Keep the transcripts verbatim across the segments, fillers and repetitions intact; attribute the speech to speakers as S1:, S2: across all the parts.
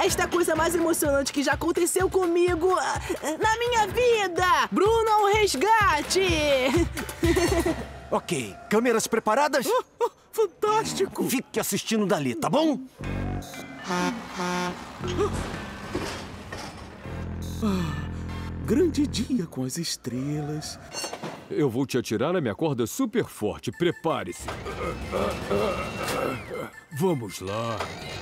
S1: esta é a coisa mais emocionante que já aconteceu comigo ah, na minha vida! Bruno ao resgate!
S2: Ok, câmeras preparadas?
S1: Oh, oh, fantástico!
S2: Fique assistindo dali, tá bom?
S1: Ah, grande dia com as estrelas.
S3: Eu vou te atirar na minha corda super forte. Prepare-se. Vamos lá.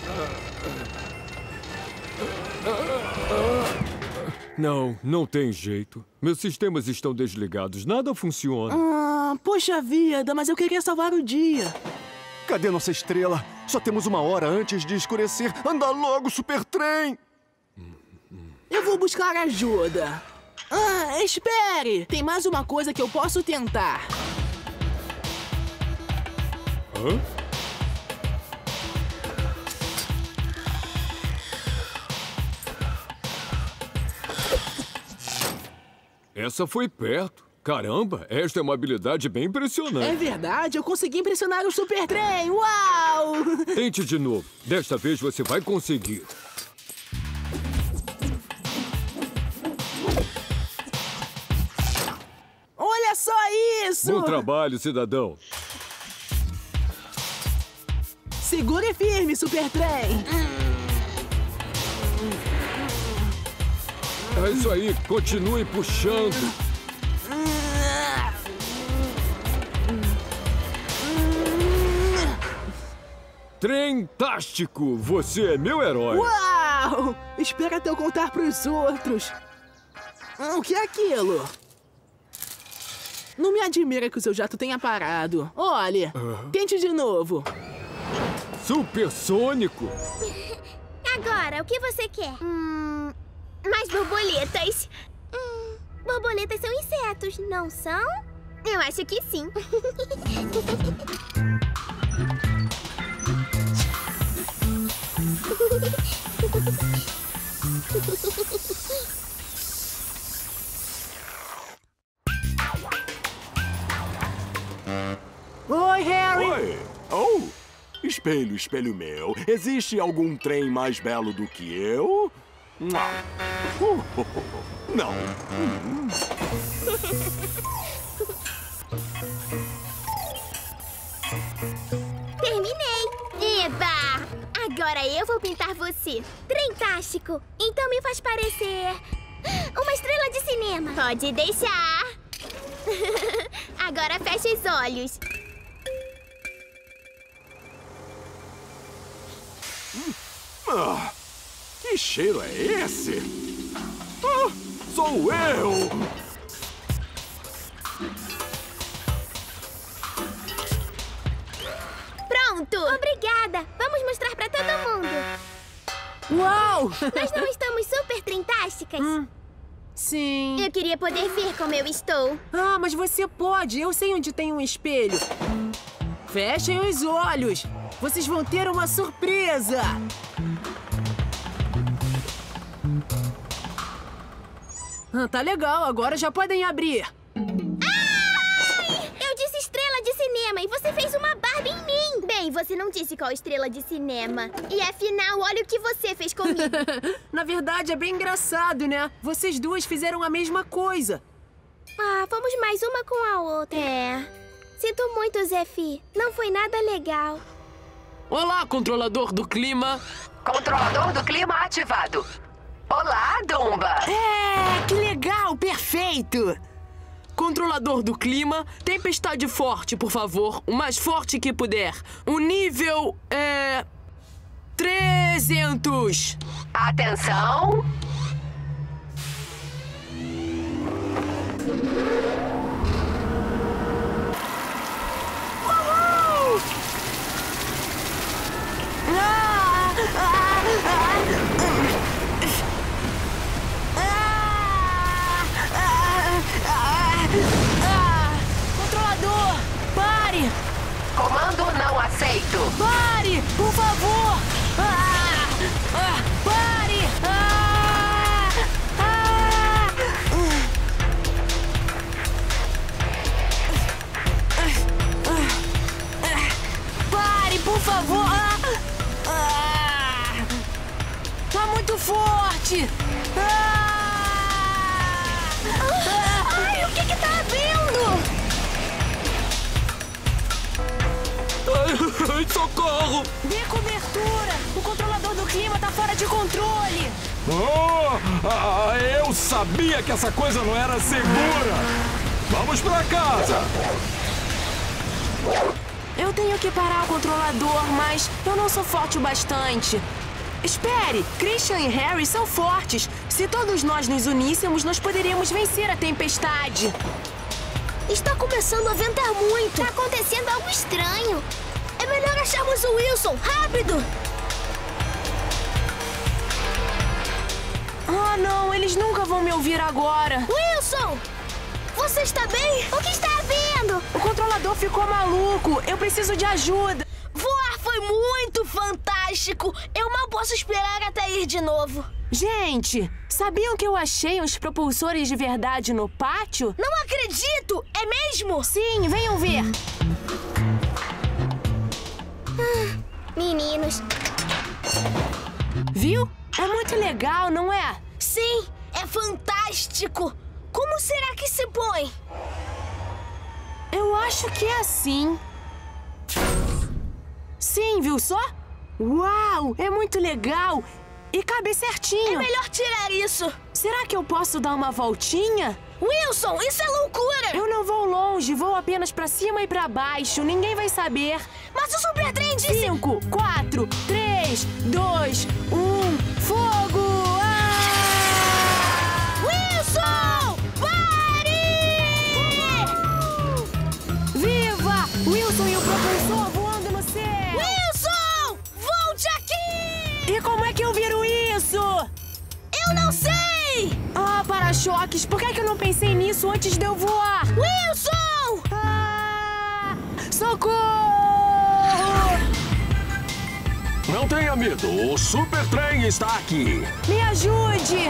S3: Não, não tem jeito. Meus sistemas estão desligados. Nada funciona.
S1: Ah, poxa vida, mas eu queria salvar o dia.
S2: Cadê nossa estrela? Só temos uma hora antes de escurecer. Anda logo, Supertrem!
S1: Eu vou buscar ajuda. Ah, espere! Tem mais uma coisa que eu posso tentar.
S3: Hã? Essa foi perto. Caramba, esta é uma habilidade bem impressionante.
S1: É verdade, eu consegui impressionar o Supertrem! Uau!
S3: Tente de novo. Desta vez você vai conseguir.
S1: Olha só isso!
S3: Bom trabalho, cidadão.
S1: Segure firme, Supertrem!
S3: É isso aí, continue puxando. Trem-tástico, você é meu herói.
S1: Uau! Espera até eu contar pros outros. Ah, o que é aquilo? Não me admira que o seu jato tenha parado. Olha,
S3: Uhum.
S1: tente de novo.
S3: Supersônico.
S4: Agora, o que você quer? Hum, mais borboletas. Hum, borboletas são insetos, não são? Eu acho que sim.
S1: Oi, Harry!
S5: Oi! Oh! Espelho, espelho meu. Existe algum trem mais belo do que eu? Não. Uh, uh, uh, não. Hum.
S4: Terminei! Eba! Agora eu vou pintar você. Trem-tástico. Então me faz parecer uma estrela de cinema. Pode deixar. Agora feche os olhos.
S5: Ah, que cheiro é esse? Ah, sou eu!
S4: Pronto! Obrigada! Vamos mostrar pra todo mundo.
S1: Uau!
S4: Nós não estamos super trintásticas?
S1: Hum, sim.
S4: Eu queria poder ver como eu estou.
S1: Ah, mas você pode. Eu sei onde tem um espelho. Fechem os olhos. Vocês vão ter uma surpresa. Ah, tá legal. Agora já podem abrir.
S4: Ai! Eu disse estrela de cinema e você fez uma barba em mim. Bem, você não disse qual estrela de cinema. E afinal, olha o que você fez comigo.
S1: Na verdade, é bem engraçado, né? Vocês duas fizeram a mesma coisa.
S4: Ah, fomos mais uma com a outra. É. Sinto muito, Zefi. Não foi nada legal.
S6: Olá, controlador do clima.
S7: Controlador do clima ativado. Olá, Dumba.
S6: É, que legal, perfeito. Controlador do clima, tempestade forte, por favor. O mais forte que puder. O nível é... trezentos.
S7: Atenção.
S1: Ah! Ah! Ah! Controlador, pare!
S7: Comando não aceito.
S1: Pare, por favor! Ah! Ah! Pare! Ah! Ah! Pare, por favor! Ah! Ah! Tá muito
S6: forte! Ah!
S4: Ai, o que que tá havendo?
S3: Ai, socorro!
S6: Dê cobertura! O controlador do clima tá fora de controle!
S5: Oh, ah, eu sabia que essa coisa não era segura! Vamos pra casa!
S6: Eu tenho que parar o controlador, mas eu não sou forte o bastante. Espere! Christian e Harry são fortes. Se todos nós nos uníssemos, nós poderíamos vencer a tempestade.
S4: Está começando a ventar muito. Tá acontecendo algo estranho. É melhor acharmos o Wilson. Rápido!
S6: Ah, não. Eles nunca vão me ouvir agora.
S4: Wilson! Você está bem? O que está havendo?
S6: O controlador ficou maluco. Eu preciso de ajuda.
S4: Voar foi muito fantástico. Eu mal posso esperar até ir de novo.
S6: Gente, sabiam que eu achei uns propulsores de verdade no pátio?
S4: Não acredito! É mesmo?
S6: Sim, venham ver.
S4: Ah, meninos.
S6: Viu? É muito legal, não é?
S4: Sim, é fantástico. Como será que se põe?
S6: Eu acho que é assim. Sim, viu só? Uau, é muito legal. E cabe certinho.
S4: É melhor tirar isso.
S6: Será que eu posso dar uma voltinha?
S4: Wilson, isso é loucura!
S6: Eu não vou longe, vou apenas pra cima e pra baixo. Ninguém vai saber.
S4: Mas o Super Trem disse...
S6: Cinco, quatro, três, dois, um, fogo! Ah!
S4: Wilson! Pare!
S6: Viva! Wilson e o propulsor voando no céu!
S4: Wilson! Volte aqui!
S6: E como é que eu viro isso?
S4: Eu não sei!
S6: Ah, para-choques! Por que, que eu não pensei nisso antes de eu voar?
S4: Wilson!
S6: Ah! Socorro!
S5: Não tenha medo, o Super Trem está aqui.
S6: Me ajude!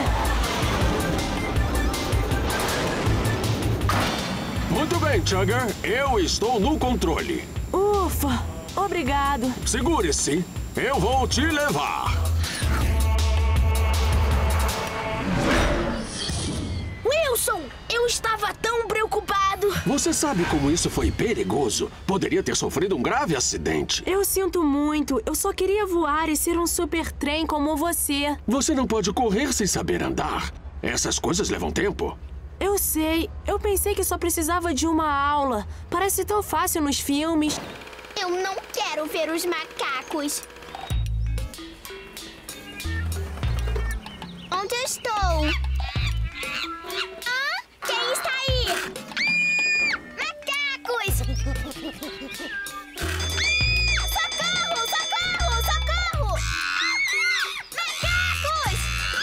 S5: Muito bem, Chugger. Eu estou no controle.
S6: Ufa! Obrigado.
S5: Segure-se. Eu vou te levar.
S4: Wilson, eu estava tão preocupado.
S5: Você sabe como isso foi perigoso? Poderia ter sofrido um grave acidente.
S6: Eu sinto muito. Eu só queria voar e ser um super trem como você.
S5: Você não pode correr sem saber andar. Essas coisas levam tempo.
S6: Eu sei. Eu pensei que só precisava de uma aula. Parece tão fácil nos filmes.
S4: Eu não quero ver os macacos. Onde eu estou? Ah, quem está aí? Macacos! Socorro, socorro, socorro! Macacos!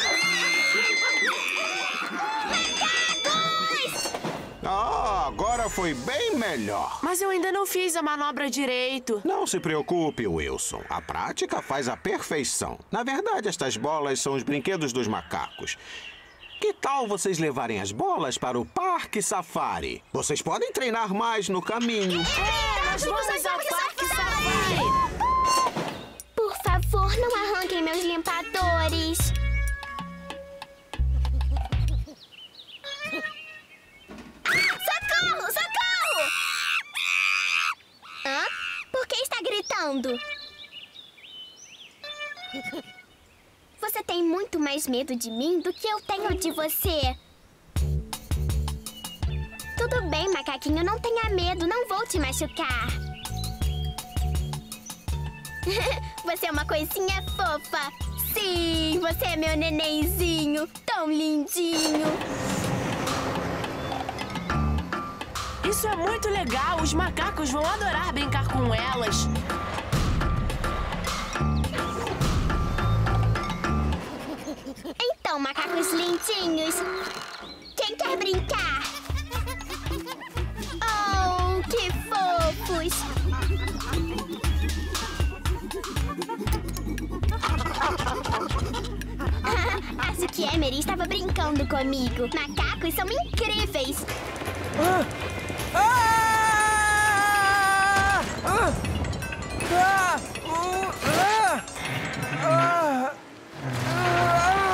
S4: Macacos!
S8: Ah, agora foi bem melhor.
S6: Mas eu ainda não fiz a manobra direito.
S8: Não se preocupe, Wilson. A prática faz a perfeição. Na verdade, estas bolas são os brinquedos dos macacos. Que tal vocês levarem as bolas para o Parque Safari? Vocês podem treinar mais no caminho.
S6: É, nós vamos ao Parque Safari!
S4: Por favor, não arranquem meus limpadores. Socorro, socorro! Hã? Por que está gritando? Você tem muito mais medo de mim do que eu tenho de você. Tudo bem, macaquinho, não tenha medo, não vou te machucar. Você é uma coisinha fofa. Sim, você é meu nenenzinho, tão lindinho.
S6: Isso é muito legal. Os macacos vão adorar brincar com elas.
S4: Então, macacos lindinhos, quem quer brincar? Oh, que fofos! Acho que Emery estava brincando comigo. Macacos são incríveis.
S1: Ah! Ah! Ah! Ah! Uh! Ah! Ah! Ah!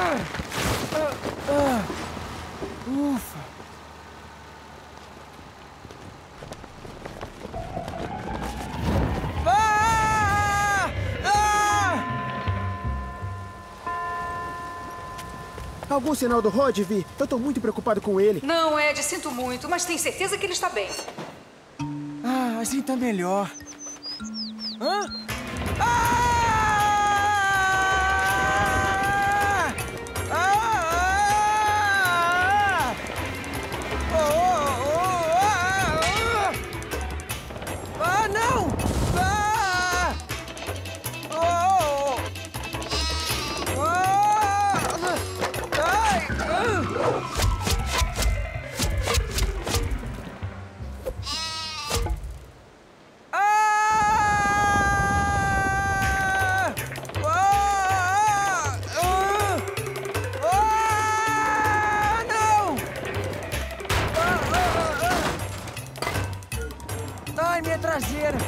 S9: Algum sinal do Rod, Vi? Eu tô muito preocupado com ele.
S10: Não, Ed, sinto muito, mas tenho certeza que ele está bem.
S9: Ah, assim tá melhor. Hã? Ah! Ah! Ah! Oh, oh, oh, ah! Ah, não! Ah! Oh! Ah! Ai! Traseira.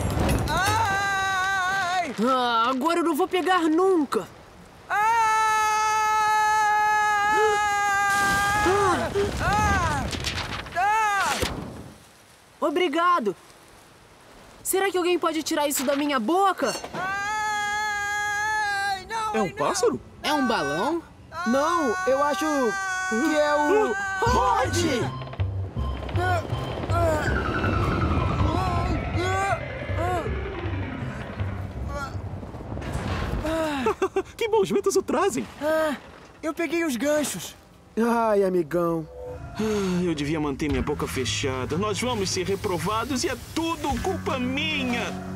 S9: Ai!
S1: Ah, agora eu não vou pegar nunca.
S9: Ah! Ah! Ah! Ah!
S1: Obrigado. Será que alguém pode tirar isso da minha boca?
S9: Ai, não,
S2: É um
S9: ai, não.
S2: pássaro?
S1: É um balão?
S9: Não, eu acho que é o Rod!
S2: Que bons ventos o trazem!
S9: Ah, eu peguei os ganchos. Ai, amigão.
S11: Ah, eu devia manter minha boca fechada. Nós vamos ser reprovados e é tudo culpa minha.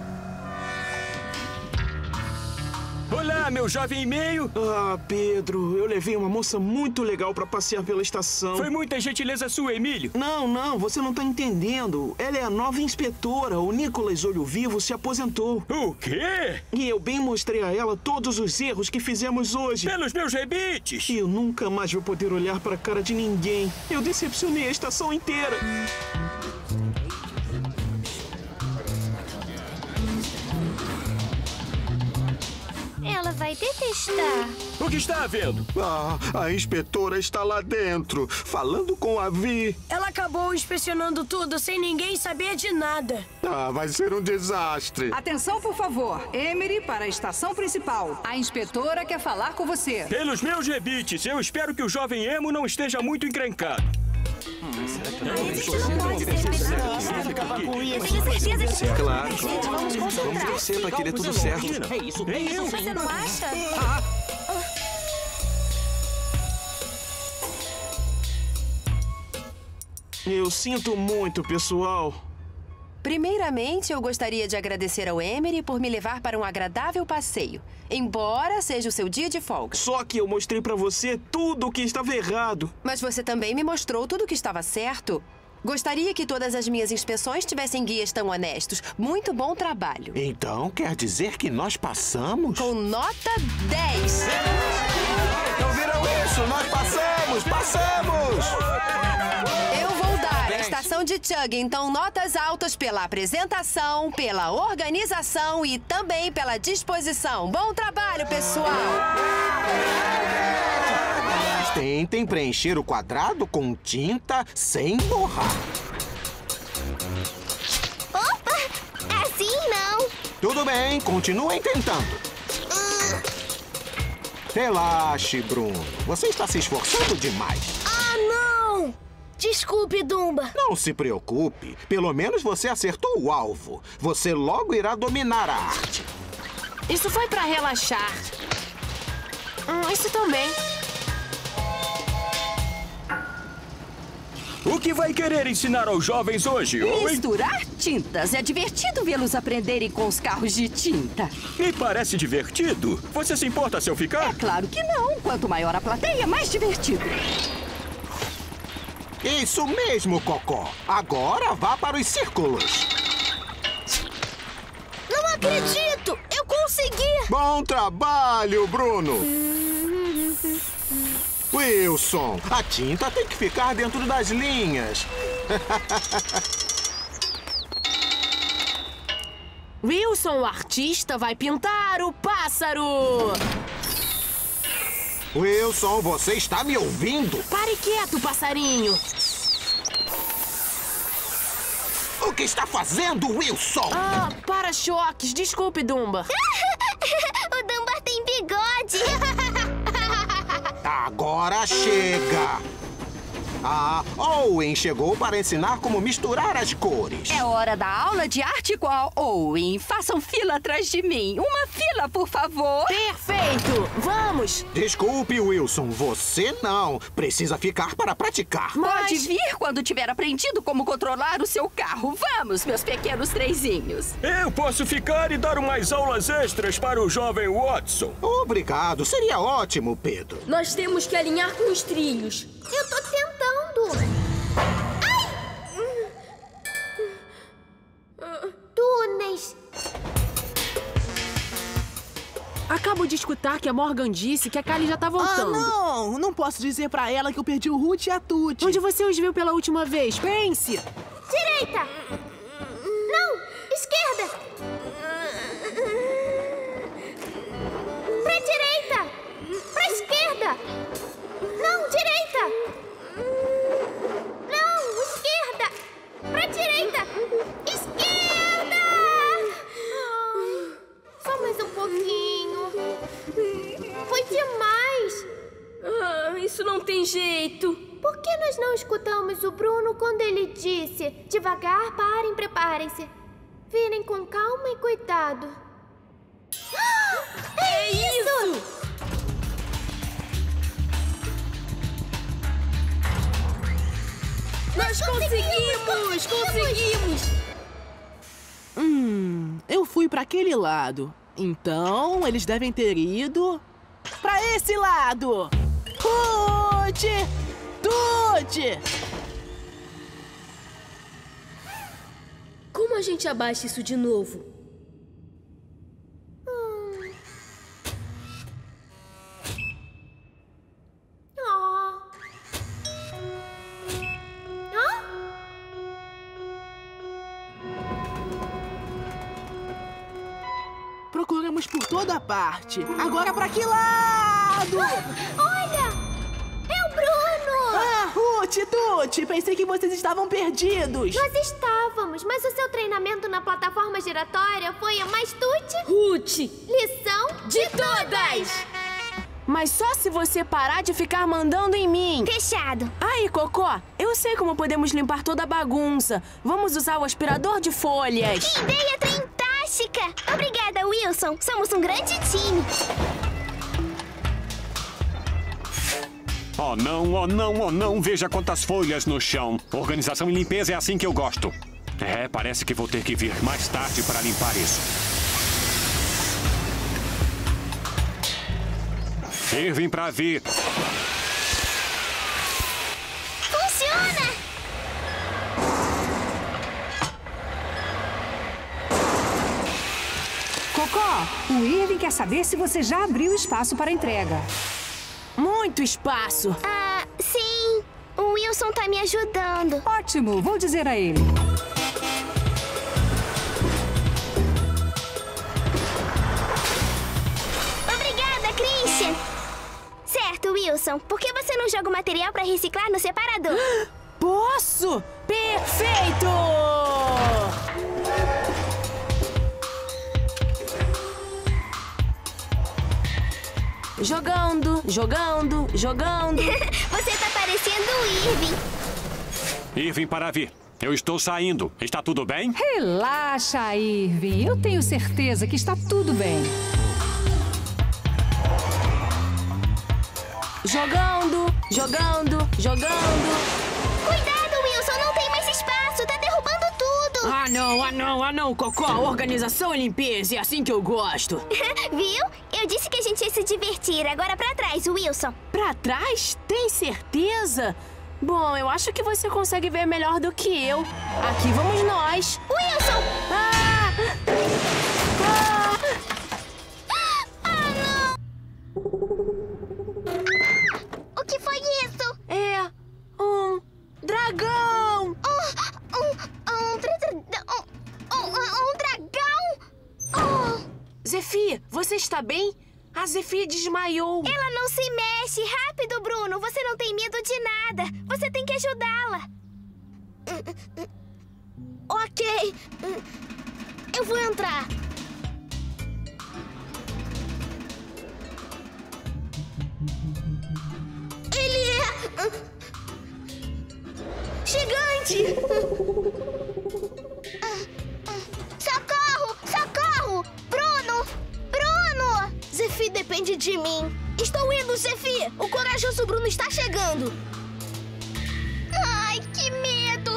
S5: Olá, meu jovem e-mail.
S11: Ah, Pedro, eu levei uma moça muito legal pra passear pela estação.
S5: Foi muita gentileza sua, Emílio.
S11: Não, não, você não tá entendendo. Ela é a nova inspetora. O Nicolas Olho Vivo se aposentou.
S5: O quê?
S11: E eu bem mostrei a ela todos os erros que fizemos hoje.
S5: Pelos meus rebites.
S11: E eu nunca mais vou poder olhar pra cara de ninguém. Eu decepcionei a estação inteira.
S4: Ela vai detestar.
S5: O que está havendo?
S8: Ah, a inspetora está lá dentro, falando com a Vi.
S12: Ela acabou inspecionando tudo sem ninguém saber de nada.
S8: Ah, vai ser um desastre.
S10: Atenção, por favor. Emery para a estação principal. A inspetora quer falar com você.
S5: Pelos meus rebites, eu espero que o jovem emo não esteja muito encrencado.
S4: A gente não pode ter
S11: acabar com
S4: isso. Eu tenho certeza que...
S11: Claro.
S4: Gente, vamos concentrar.
S11: Vamos torcer pra que dê tudo certo.
S4: É isso, é isso. Você não acha?
S11: Eu sinto muito, pessoal.
S13: Primeiramente, eu gostaria de agradecer ao Emery por me levar para um agradável passeio, embora seja o seu dia de folga.
S11: Só que eu mostrei pra você tudo o que estava errado.
S13: Mas você também me mostrou tudo o que estava certo. Gostaria que todas as minhas inspeções tivessem guias tão honestos. Muito bom trabalho.
S8: Então, quer dizer que nós passamos?
S13: Com nota dez.
S8: Ouviram isso? Nós passamos! Passamos!
S13: Eu vou dar a estação de Chug, então notas altas pela apresentação, pela organização e também pela disposição. Bom trabalho, pessoal!
S8: Tentem preencher o quadrado com tinta sem borrar.
S4: Opa! Assim não!
S8: Tudo bem, continuem tentando. Relaxe, Bruno. Você está se esforçando demais.
S4: Ah, não! Desculpe, Dumba.
S8: Não se preocupe. Pelo menos você acertou o alvo. Você logo irá dominar a arte.
S6: Isso foi pra relaxar. Hum, isso também.
S5: O que vai querer ensinar aos jovens hoje, Owen?
S14: Misturar tintas. É divertido vê-los aprenderem com os carros de tinta.
S5: Me parece divertido. Você se importa se eu ficar?
S14: É claro que não. Quanto maior a plateia, mais divertido.
S8: Isso mesmo, Cocó. Agora vá para os círculos.
S4: Não acredito! Eu consegui!
S8: Bom trabalho, Bruno! Wilson, a tinta tem que ficar dentro das linhas.
S6: Wilson, o artista, vai pintar o pássaro.
S8: Wilson, você está me ouvindo?
S6: Pare quieto, passarinho.
S8: O que está fazendo, Wilson?
S6: Ah, para-choques. Desculpe, Dumba.
S4: O Dumba tem bigode.
S8: Agora chega! Ah, Owen chegou para ensinar como misturar as cores.
S14: É hora da aula de arte com a Owen. Façam fila atrás de mim. Uma fila, por favor.
S6: Perfeito! Vamos!
S8: Desculpe, Wilson. Você não. Precisa ficar para praticar.
S14: Mas... Pode vir quando tiver aprendido como controlar o seu carro. Vamos, meus pequenos trenzinhos.
S3: Eu posso ficar e dar umas aulas extras para o jovem Watson.
S8: Obrigado. Seria ótimo, Pedro.
S12: Nós temos que alinhar com os trilhos.
S4: Eu tô tentando. Ai! Túneis.
S1: Acabo de escutar que a Morgan disse que a Kylie já tá voltando.
S9: Ah, não! Não posso dizer pra ela que eu perdi o Ruth e a Tuti.
S1: Onde você os viu pela última vez? Pense!
S4: Direita! Não! Esquerda! Pra direita! Pra esquerda! Não, direita! Não, esquerda! Pra direita! Esquerda! Só mais um pouquinho. Foi demais.
S12: Ah, isso não tem jeito.
S4: Por que nós não escutamos o Bruno quando ele disse: devagar, parem, preparem-se. Virem com calma e cuidado. É, é isso! isso!
S12: Nós conseguimos! Conseguimos!
S9: Hum, eu fui pra aquele lado. Então, eles devem ter ido pra esse lado. Ruth! Tuti!
S12: Como a gente abaixa isso de novo?
S4: Hum. Oh. Hã?
S9: Procuramos por toda parte. Agora pra que lado?
S4: Olha! É o Bruno!
S9: Ah, Ruth, Tuti! Pensei que vocês estavam perdidos.
S4: Nós estávamos, mas o seu treinamento na plataforma giratória foi a mais Tuti?
S12: Ruth!
S4: Lição de todas!
S6: Mas só se você parar de ficar mandando em mim.
S4: Fechado.
S6: Aí, Cocó, eu sei como podemos limpar toda a bagunça. Vamos usar o aspirador de folhas.
S4: Que ideia trintástica! Obrigada, Wilson. Somos um grande time.
S15: Oh, não, oh, não, oh, não. Veja quantas folhas no chão. Organização e limpeza é assim que eu gosto. É, parece que vou ter que vir mais tarde para limpar isso. Irving pra vir.
S4: Funciona!
S10: Cocó, o Irving quer saber se você já abriu espaço para entrega.
S6: Muito espaço.
S4: Ah, sim. O Wilson tá me ajudando.
S10: Ótimo, vou dizer a ele.
S4: Obrigada, Christian. Certo, Wilson. Por que você não joga o material para reciclar no separador?
S6: Posso? Perfeito! Jogando, jogando, jogando.
S4: Você tá parecendo o Irving.
S15: Irving para vir. Eu estou saindo. Está tudo bem?
S10: Relaxa, Irving. Eu tenho certeza que está tudo bem.
S6: Jogando, jogando, jogando.
S4: Cuidado, Wilson. Não tem mais espaço. Tá derrubando tudo.
S1: Ah, não, ah, não, ah, não, Cocó. Organização e limpeza. É assim que eu gosto.
S4: Viu? Eu disse que a gente ia se divertir. Agora pra trás, Wilson.
S6: Pra trás? Tem certeza? Bom, eu acho que você consegue ver melhor do que eu. Aqui vamos nós.
S4: Wilson!
S6: Ah! Ah!
S4: Ah, não! O que foi isso?
S6: É um dragão!
S4: Um... Um... Um... Um, um, um dragão? Oh.
S6: Zefi, você está bem? A Zefi desmaiou.
S4: Ela não se mexe. Rápido, Bruno. Você não tem medo de nada. Você tem que ajudá-la. Ok. Eu vou entrar. depende de mim. Estou indo, Zefi! O corajoso Bruno está chegando! Ai, que medo!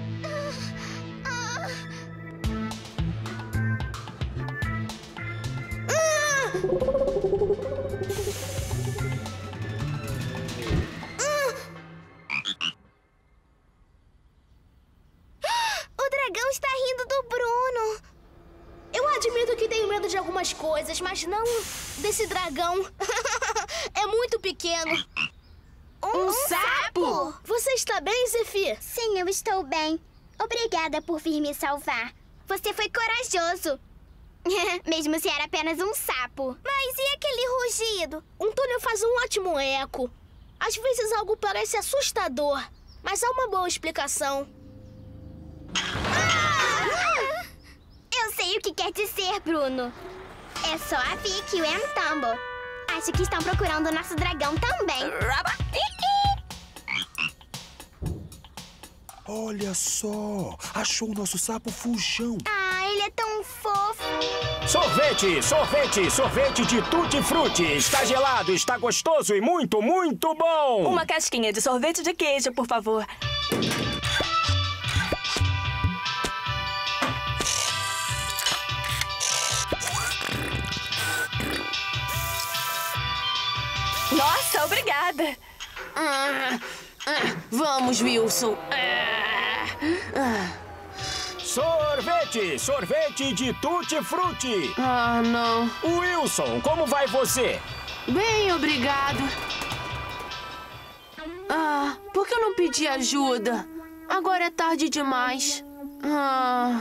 S4: Ah, ah. O dragão está rindo do Bruno. Eu admito que tenho medo de algumas coisas, mas não desse dragão. É muito pequeno. Um, um sapo? sapo? Você está bem, Zefi?
S16: Sim, eu estou bem. Obrigada por vir me salvar. Você foi corajoso. Mesmo se era apenas um sapo.
S4: Mas e aquele rugido? Um túnel faz um ótimo eco. Às vezes algo parece assustador, mas há uma boa explicação.
S16: Ah! Eu sei o que quer dizer, Bruno. É só a Vicky e o Entambo. Acho que estão procurando o nosso dragão também.
S17: Olha só! Achou o nosso sapo fujão.
S16: Ah, ele é tão fofo.
S18: Sorvete, sorvete, sorvete de tutti-frutti. Está gelado, está gostoso e muito, muito bom.
S19: Uma casquinha de sorvete de queijo, por favor. Nossa, obrigada.
S6: Ah, ah, vamos, Wilson. Ah, ah.
S18: Sorvete, sorvete de tutti-frutti.
S6: Ah, não.
S18: Wilson, como vai você?
S6: Bem, obrigado. Ah, por que eu não pedi ajuda? Agora é tarde demais. Ah...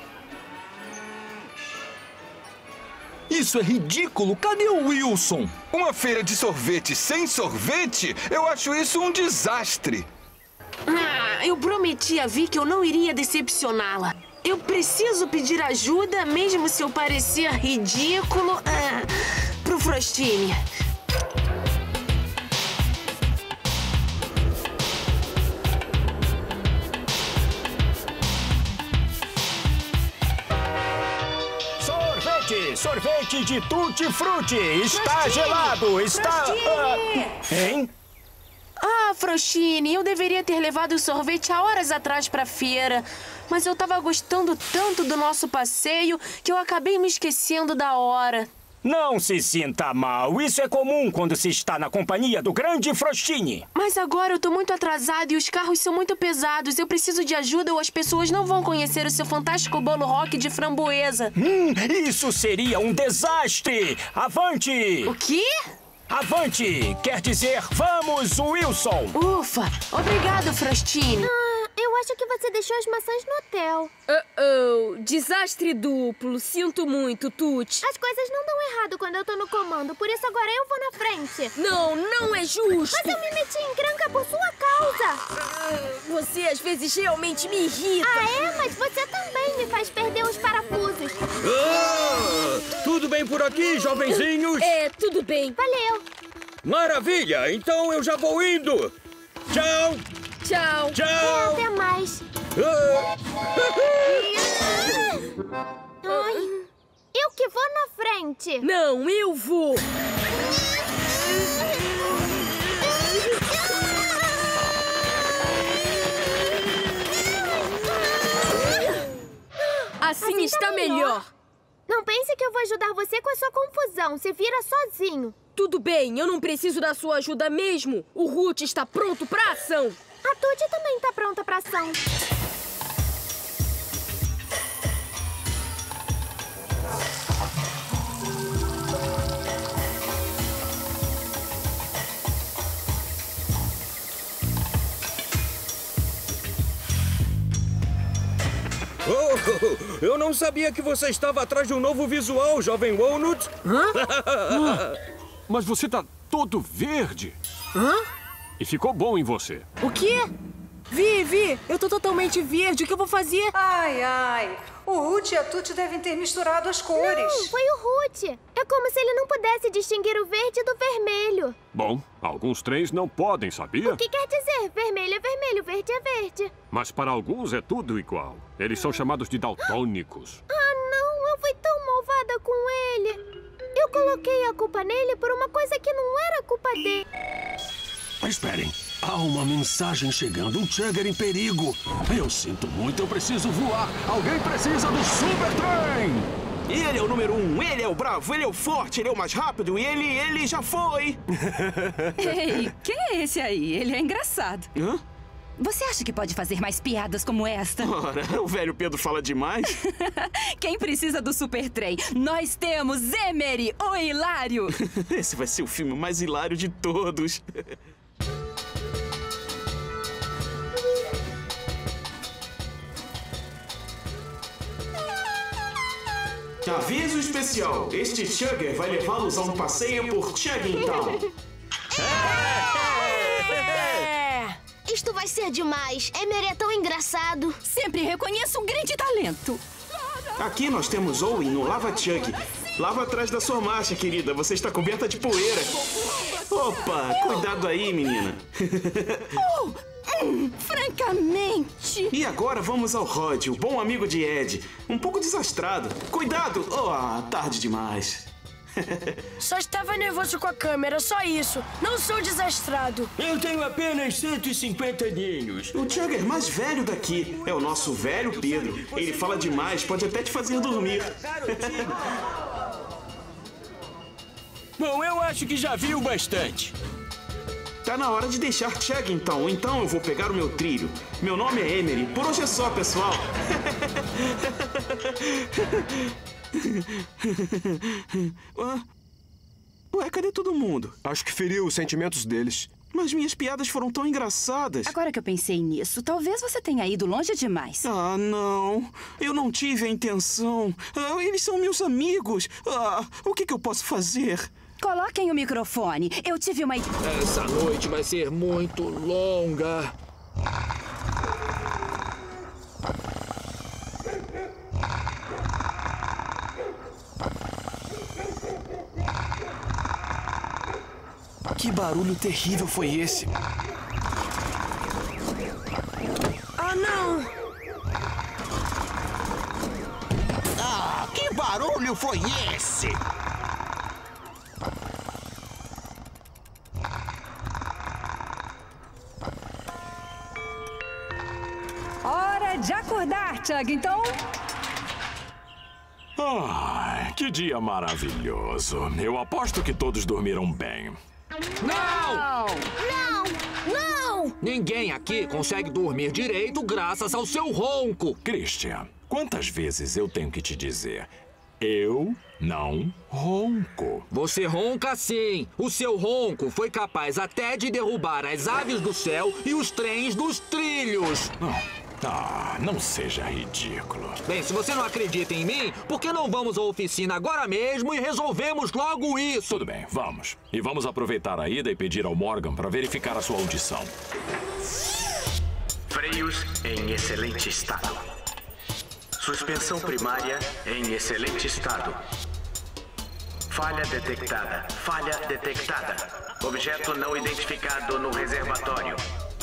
S17: Isso é ridículo! Cadê o Wilson? Uma feira de sorvete sem sorvete? Eu acho isso um desastre!
S6: Ah, eu prometi a Vi que eu não iria decepcioná-la. Eu preciso pedir ajuda, mesmo se eu parecer ridículo, ah, pro Frostini.
S18: Sorvete de tutti-frutti. Está Frostini! Gelado, está... Uh, hein?
S6: Ah, Frostini, eu deveria ter levado o sorvete há horas atrás pra feira. Mas eu tava gostando tanto do nosso passeio que eu acabei me esquecendo da hora.
S18: Não se sinta mal. Isso é comum quando se está na companhia do grande Frostini.
S6: Mas agora eu tô muito atrasado e os carros são muito pesados. Eu preciso de ajuda ou as pessoas não vão conhecer o seu fantástico bolo rock de framboesa.
S18: Hum, isso seria um desastre! Avante!
S6: O quê?
S18: Avante! Quer dizer, vamos, Wilson!
S6: Ufa! Obrigado, Frostini.
S4: Ah, eu acho que você deixou as maçãs no hotel.
S1: Uh-oh! Desastre duplo. Sinto muito, Tuti.
S4: As coisas não dão errado quando eu tô no comando, por isso agora eu vou na frente.
S1: Não, não é justo!
S4: Mas eu me meti em encrenca por sua causa.
S1: Você às vezes realmente me irrita.
S4: Ah, é? Mas você também me faz perder os parafusos.
S3: Ah, tudo bem por aqui, jovenzinhos?
S1: É, tudo bem.
S4: Valeu.
S3: Maravilha! Então eu já vou indo. Tchau!
S1: Tchau!
S3: Tchau!
S4: Até mais.
S3: Ah.
S4: Ai, eu que vou na frente.
S1: Não, eu vou. Assim, assim está, tá melhor. melhor.
S4: Não pense que eu vou ajudar você com a sua confusão. Se vira sozinho.
S1: Tudo bem, eu não preciso da sua ajuda mesmo. O Root está pronto pra ação.
S4: A Tuti também está pronta pra ação.
S3: Oh, eu não sabia que você estava atrás de um novo visual, jovem Walnut.
S2: Hã? ah, mas você tá todo verde.
S6: Hã?
S3: E ficou bom em você.
S6: O quê? Vi, Vi, eu tô totalmente verde. O que eu vou fazer?
S10: Ai, ai. O Root e a Tuti devem ter misturado as cores.
S4: Não, foi o Root. É como se ele não pudesse distinguir o verde do vermelho.
S3: Bom, alguns trens não podem, sabia?
S4: O que quer dizer? Vermelho é vermelho, verde é verde.
S3: Mas para alguns é tudo igual. Eles são chamados de daltônicos.
S4: Ah, não. Eu fui tão malvada com ele. Eu coloquei a culpa nele por uma coisa que não era culpa dele.
S20: Esperem, há uma mensagem chegando. Um Chugger em perigo. Eu sinto muito, eu preciso voar. Alguém precisa do Super Trem!
S11: Ele é o número um, ele é o bravo, ele é o forte, ele é o mais rápido e ele, ele já foi.
S14: Ei, quem é esse aí? Ele é engraçado.
S11: Hã?
S14: Você acha que pode fazer mais piadas como esta?
S11: Ora, o velho Pedro fala demais.
S14: Quem precisa do Super Trem? Nós temos Emery, o hilário.
S11: Esse vai ser o filme mais hilário de todos. Aviso especial, este Chugger vai levá-los a um passeio por Chuggingtown.
S4: É. Isto vai ser demais. Emery é tão engraçado.
S14: Sempre reconheço um grande talento.
S11: Aqui nós temos Owen no Lava Chug. Lava atrás da sua marcha, querida. Você está coberta de poeira. Opa, cuidado aí, menina.
S14: Oh, hum, francamente.
S11: E agora vamos ao Rod, o bom amigo de Ed. Um pouco desastrado. Cuidado! Oh, tarde demais.
S12: Só estava nervoso com a câmera, só isso. Não sou desastrado.
S18: Eu tenho apenas cento e cinquenta aninhos.
S11: O Chugger mais velho daqui é o nosso velho Pedro. Ele fala demais, pode até te fazer dormir.
S18: Bom, eu acho que já viu bastante.
S11: Tá na hora de deixar Chuggingtown, então eu vou pegar o meu trilho. Meu nome é Emery. Por hoje é só, pessoal. Ué, cadê todo mundo?
S2: Acho que feriu os sentimentos deles.
S11: Mas minhas piadas foram tão engraçadas.
S14: Agora que eu pensei nisso, talvez você tenha ido longe demais.
S11: Ah, não. Eu não tive a intenção. Ah, eles são meus amigos. Ah, o que, que eu posso fazer?
S14: Coloquem o microfone. Eu tive uma...
S18: Essa noite vai ser muito longa.
S17: Que barulho terrível foi esse?
S12: Ah, não!
S8: Ah, que barulho foi esse?
S10: Hora de acordar, Chuggington.
S15: Ai, que dia maravilhoso. Eu aposto que todos dormiram bem.
S12: Não!
S4: Não! Não!
S18: Ninguém aqui consegue dormir direito graças ao seu ronco.
S15: Christian, quantas vezes eu tenho que te dizer? Eu não ronco.
S18: Você ronca sim. O seu ronco foi capaz até de derrubar as aves do céu e os trens dos trilhos.
S15: Ah, não seja ridículo.
S18: Bem, se você não acredita em mim, por que não vamos à oficina agora mesmo e resolvemos logo isso?
S15: Tudo bem, vamos. E vamos aproveitar a ida e pedir ao Morgan para verificar a sua audição.
S21: Freios em excelente estado. Suspensão primária em excelente estado. Falha detectada. Falha detectada. Objeto não identificado no reservatório.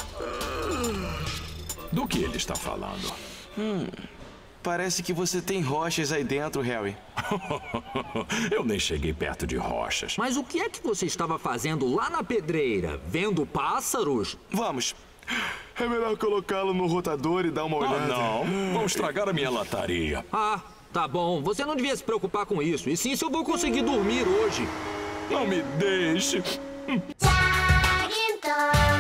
S15: Do que ele está falando?
S11: Hum, parece que você tem rochas aí dentro, Harry.
S15: Eu nem cheguei perto de rochas.
S18: Mas o que é que você estava fazendo lá na pedreira? Vendo pássaros?
S11: Vamos. É melhor colocá-lo no rotador e dar uma olhada.
S15: Ah, não. Vão estragar a minha lataria.
S18: Ah, tá bom. Você não devia se preocupar com isso. E sim se eu vou conseguir dormir hoje.
S15: Não me deixe.
S4: Chuggington.